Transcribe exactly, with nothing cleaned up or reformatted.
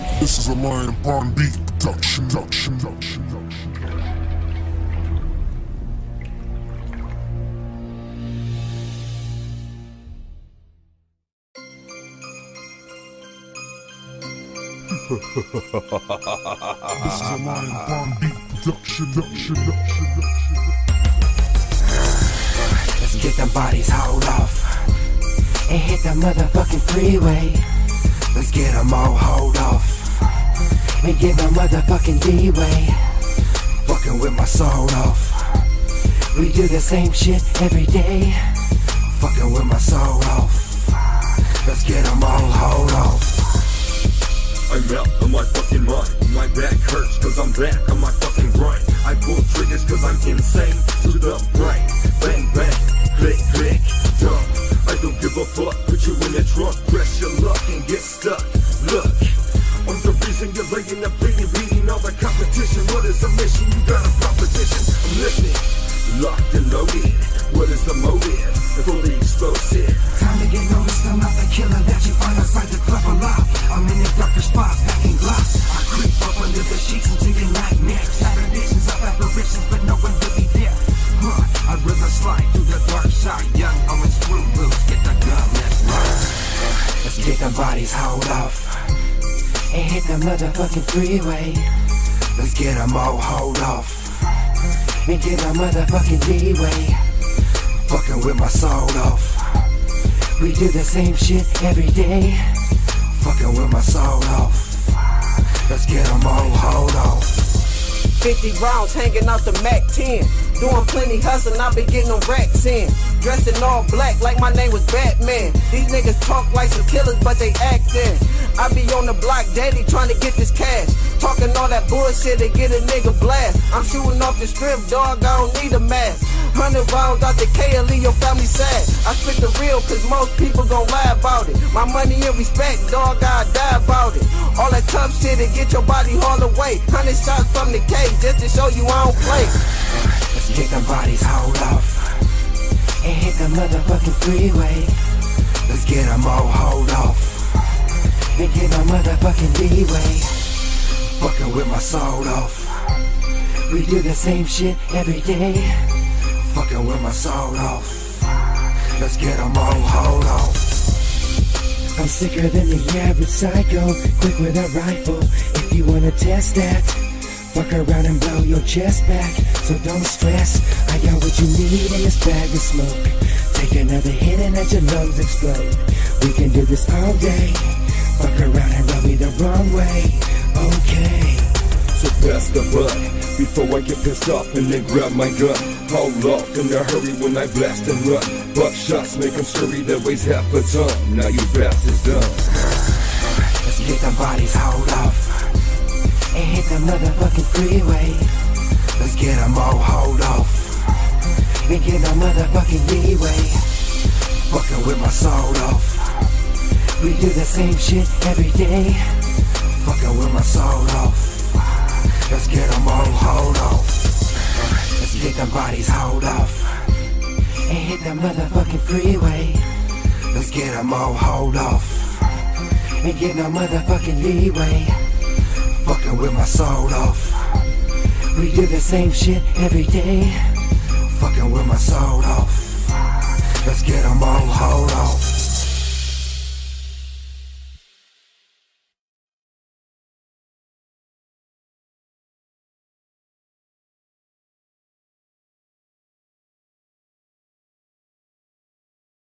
This is a Lion Bond beat production, production, production, production. This is a Lion Bond beat production, production, production, production. Let's get them bodies hauled off and hit the motherfucking freeway. Let's get them all hauled off and get the motherfucking D-way. Fucking with my soul off. We do the same shit every day. Fucking with my soul off. Let's get them all hauled off. I'm out of my fucking mind. My back hurts cause I'm back on my fucking grind. I pull triggers cause I'm insane to the brain. Bang bang, click click, dump. I don't give a fuck, put you in the trunk. Press your luck and get stuck. Look, I'm the reason you're laying up bleeding, beating all the competition. What is the mission? You got a proposition. I'm listening, locked and loaded. What is the motive? Fully explosive. Time to get noticed, I'm not the killer that you find outside the club a lot. I'm in a darker spot, packing glass. I creep up under the sheets until your nightmares. Having visions of apparitions, but no one really there. Huh, I'd rather slide through the dark side. Young, always screw loose, get the gun, let's ride. Let's get them bodies hauled off and hit the motherfucking freeway. Let's get them all hauled off and get the motherfucking D-way. Fucking with my soul off. We do the same shit every day. Fucking with my soul off. Let's get them all hauled off. fifty rounds hanging out the Mac ten. Doing plenty hustling, I be getting them racks in. Dressed in all black like my name was Batman. These niggas talk like some killers, but they actin'. I be on the block daily trying to get this cash. Talking all that bullshit to get a nigga blast. I'm shooting off the strip, dog, I don't need a mask. Hundred rounds out the K and leave your family sad. I spit the real cause most people gon' lie about it. My money and respect, dog, I die about it. All that tough shit to get your body hauled away. Hundred shots from the K just to show you I don't play. Let's get them bodies hauled off and hit the motherfucking freeway. Let's get them all hauled off and get my motherfucking D-way. Fucking with my soul off. We do the same shit every day. Fucking with my soul off. Let's get them all hauled off. I'm sicker than the average psycho. Quick with a rifle. If you wanna test that, fuck around and blow your chest back. So don't stress, I got what you need in this bag of smoke. Take another hit and let your lungs explode. We can do this all day. Fuck around and rub me the wrong way. Okay. So pass the butt before I get pissed off and then grab my gun. Hold off in a hurry when I blast and run. Buck shots make them scurry, that weighs half a ton. Now you bastards done. Let's get them bodies hauled off and hit the motherfucking freeway. Let's get them all hauled off and get the motherfucking D-way. Fucking with my soul off. We do the same shit every day. Fucking with my soul off. Let's get them all hauled off. Let's get them bodies hauled off and hit the motherfucking freeway. Let's get them all hauled off and get no motherfucking D-way. Fucking with my soul off. We do the same shit every day. Fucking with my soul off. Let's get them all hauled off.